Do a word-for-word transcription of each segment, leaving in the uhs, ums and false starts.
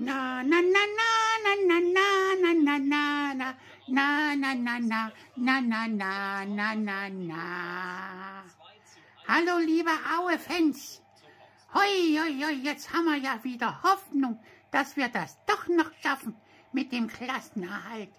Na na na na na na na na na na na na na na na na na na na na. Hallo liebe Aue-Fans. Hoi, hoi, hoi, jetzt haben wir ja wieder Hoffnung, dass wir das doch noch schaffen mit dem Klassenerhalt.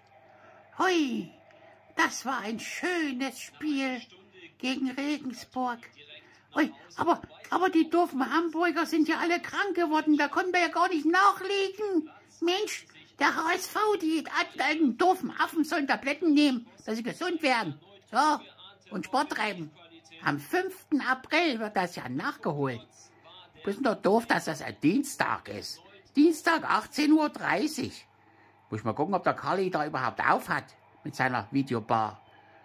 Hoi, das war ein schönes Spiel gegen Regensburg. Hoi, aber, aber die doofen Hamburger sind ja alle krank geworden, da konnten wir ja gar nicht nachlegen. Mensch, der H S V, die alten doofen Affen sollen Tabletten nehmen, dass sie gesund werden. So, und Sport treiben. Am fünften April wird das ja nachgeholt. Bisschen doch doof, dass das ein Dienstag ist. Dienstag, achtzehn Uhr dreißig. Muss ich mal gucken, ob der Karli da überhaupt auf hat mit seiner Videobar.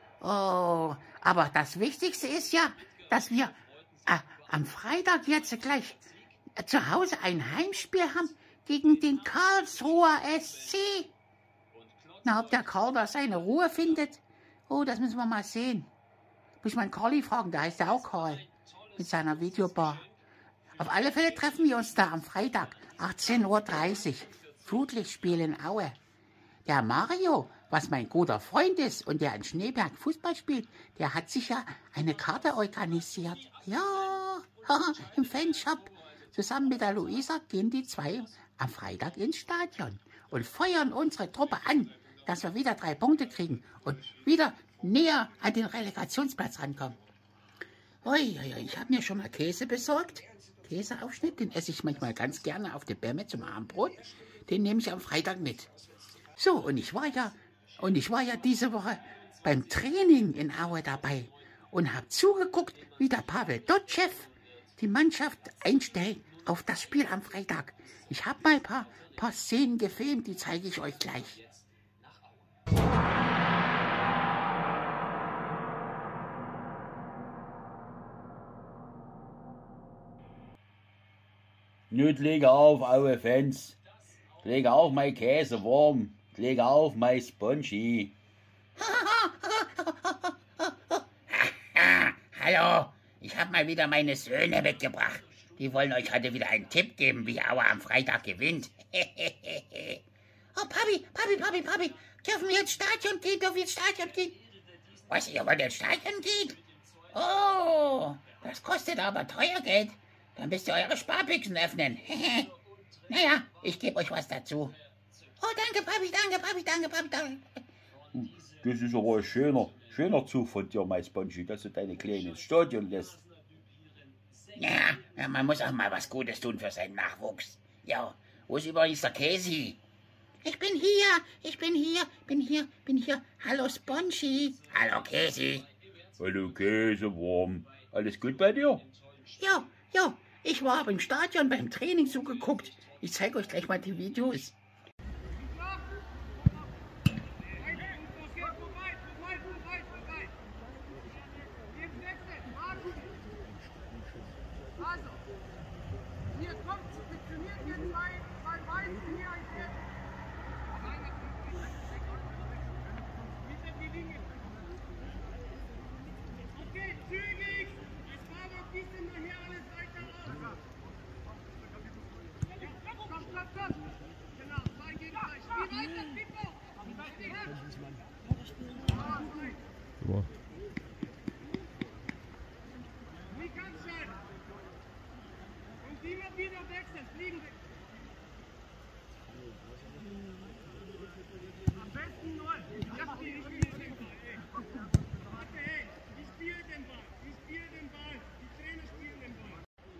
Oh, aber das Wichtigste ist ja, dass wir äh, am Freitag jetzt gleich äh, zu Hause ein Heimspiel haben gegen den Karlsruher S C. Na, ob der Karl da seine Ruhe findet? Oh, das müssen wir mal sehen. Muss ich mal Karli fragen, der heißt ja auch Karl, mit seiner Videobar. Auf alle Fälle treffen wir uns da am Freitag, achtzehn Uhr dreißig. Flutlichtspiel in Aue. Der Mario, was mein guter Freund ist und der in Schneeberg Fußball spielt, der hat sich ja eine Karte organisiert. Ja, im Fanshop. Zusammen mit der Luisa gehen die zwei am Freitag ins Stadion und feuern unsere Truppe an, dass wir wieder drei Punkte kriegen und wieder näher an den Relegationsplatz rankommen. Ui, ui, ich habe mir schon mal Käse besorgt. Käseaufschnitt, den esse ich manchmal ganz gerne auf der Bämme zum Abendbrot. Den nehme ich am Freitag mit. So, und ich war ja, und ich war ja diese Woche beim Training in Aue dabei und habe zugeguckt, wie der Pavel Dotschew die Mannschaft einstellt auf das Spiel am Freitag. Ich habe mal ein paar, paar Szenen gefilmt, die zeige ich euch gleich. Nun lege auf, Aue-Fans. Lege auf mein Käsewurm. Lege auf mein Spongy. Hallo, ich habe mal wieder meine Söhne mitgebracht. Die wollen euch heute wieder einen Tipp geben, wie Aue am Freitag gewinnt. Oh, Papi, Papi, Papi, Papi, dürfen wir ins Stadion gehen, dürfen wir ins Stadion gehen? Was, ihr wollt ins Stadion gehen? Oh, das kostet aber teuer Geld. Dann müsst ihr eure Sparbüchsen öffnen. Naja, ich gebe euch was dazu. Oh, danke, Papi, danke, Papi, danke, Papi, danke. Das ist aber ein schöner, schöner Zug von dir, mein Spongy, dass du deine Kleinen ins Stadion lässt. Ja, man muss auch mal was Gutes tun für seinen Nachwuchs. Ja, wo ist übrigens der Käsi? Ich bin hier, ich bin hier, bin hier, bin hier. Hallo, Spongy. Hallo, Käsi. Hallo, Käsewurm. Alles gut bei dir? Ja, ja, ich war im Stadion beim Training zugeguckt. Ich zeige euch gleich mal die Videos. Also, hier kommt, trainiert ihr zwei, zwei Weißen hier ein Pferd. Mit der Linie. Okay, zügig. Es war doch ein bisschen nachher alles weiter aus. Komm, komm, komm. Genau, zwei gegen zwei. Spiel weiter, Pippo. Wow. Wie kann's sein? Und immer wieder wechseln, fliegen weg. Am besten nur. Ja, ich spiele den Ball, ey. Warte, hey, ich spiele den Ball. Ich spiele den Ball. Die Trainer spielen den Ball.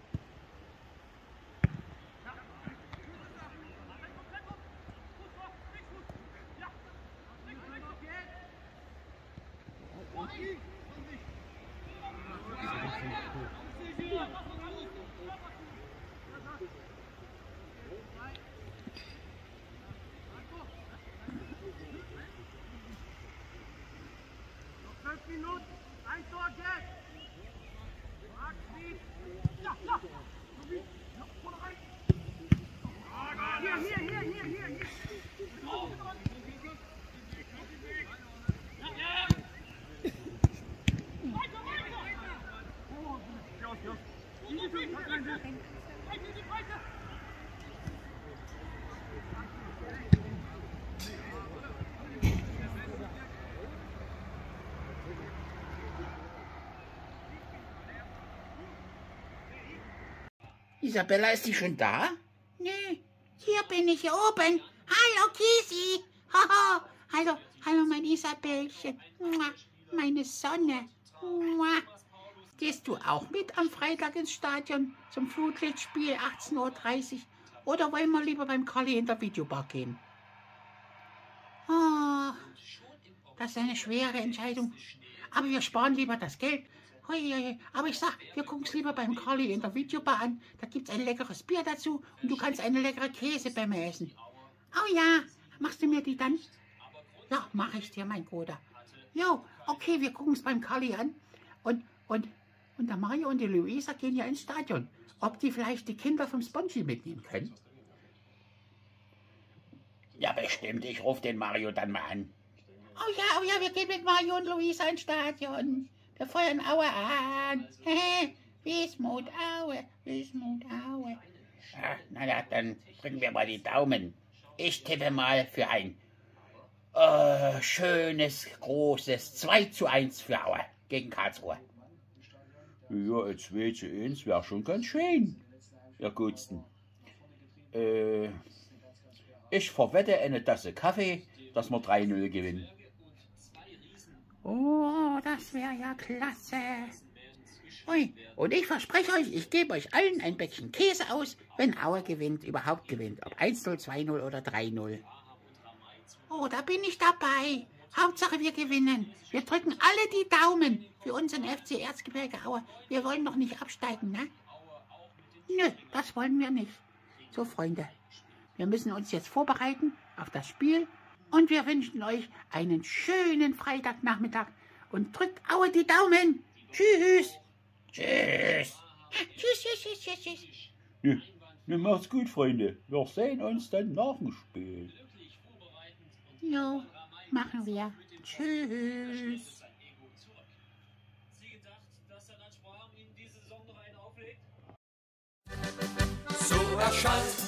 Fünf Minuten, ein Tor geht. Ja, ja. Hier, hier, hier, hier, hier, hier. Isabella, ist die schon da? Nee, hier bin ich, hier oben. Hallo, Kisi. Haha. Hallo, hallo, mein Isabellchen. Mua, meine Sonne. Mua. Gehst du auch mit am Freitag ins Stadion zum Flutlichtspiel achtzehn Uhr dreißig? Oder wollen wir lieber beim Kalli in der Videobar gehen? Oh, das ist eine schwere Entscheidung. Aber wir sparen lieber das Geld. Hui, hui, hui. Aber ich sag, wir gucken es lieber beim Kalli in der Videobar an. Da gibt es ein leckeres Bier dazu und du kannst eine leckere Käsebämme essen. Oh ja, machst du mir die dann? Ja, mach ich dir, mein Bruder. Jo, okay, wir gucken es beim Kalli an. Und, und, und der Mario und die Luisa gehen ja ins Stadion. Ob die vielleicht die Kinder vom Spongy mitnehmen können? Ja, bestimmt. Ich rufe den Mario dann mal an. Oh ja, oh ja, wir gehen mit Mario und Luisa ins Stadion. Wir feuern Aue an. Hehe, Wismut Aue, Wismut Aue. Ja, na ja, dann drücken wir mal die Daumen. Ich tippe mal für ein äh, schönes, großes zwei zu eins für Aue gegen Karlsruhe. Ja, ein zwei zu eins wäre schon ganz schön, ihr Gutsten. Äh, ich verwette eine Tasse Kaffee, dass wir drei null gewinnen. Oh, das wäre ja klasse. Ui, und ich verspreche euch, ich gebe euch allen ein Päckchen Käse aus, wenn Aue gewinnt, überhaupt gewinnt. Ob eins null, zwei null oder drei null. Oh, da bin ich dabei. Hauptsache wir gewinnen. Wir drücken alle die Daumen für unseren F C Erzgebirge Aue. Wir wollen noch nicht absteigen, ne? Nö, das wollen wir nicht. So, Freunde, wir müssen uns jetzt vorbereiten auf das Spiel. Und wir wünschen euch einen schönen Freitagnachmittag. Und drückt Aue die Daumen. Tschüss. Tschüss. Tschüss, tschüss, tschüss, tschüss, tschüss. Ja, ja, macht's gut, Freunde. Wir sehen uns dann nach dem Spiel. Jo, machen wir. Tschüss. So erschallt